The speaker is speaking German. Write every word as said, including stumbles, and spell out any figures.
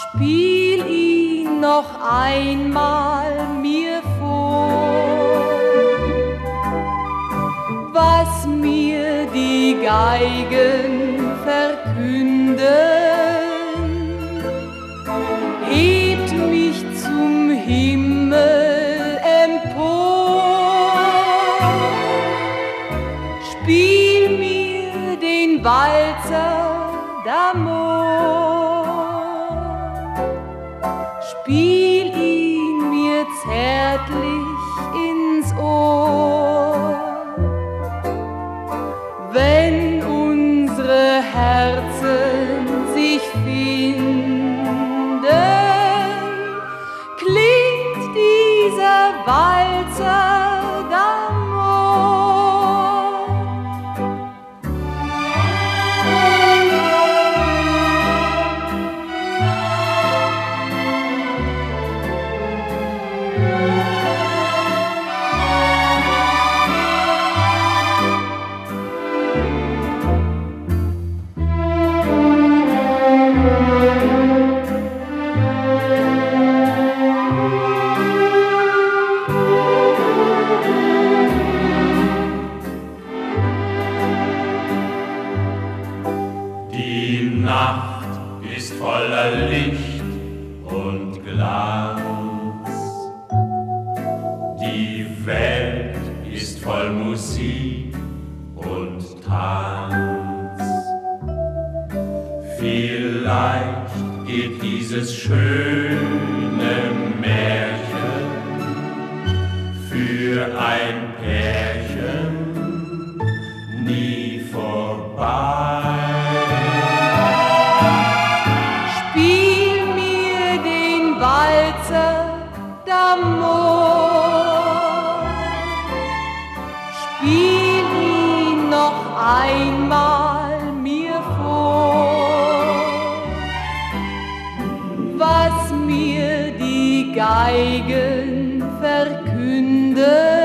Spiel ihn noch einmal mir vor, was mir die Geigen verkünden. Hebt mich zum Himmel empor, spiel mir den Waltzer d'Amor, spiel ihn mir zärtlich ins Ohr. Wenn unsere Herzen sich finden, klingt dieser Waltzer d'Amor. Die Nacht ist voller Licht und Glanz. Die Welt ist voll Musik und Tanz. Vielleicht geht dieses schöne Märchen für ein Pärchen nie vorbei. Spiel mir den Waltzer d'Amor, spiel ihn noch einmal mir vor, was mir die Geigen verkünden.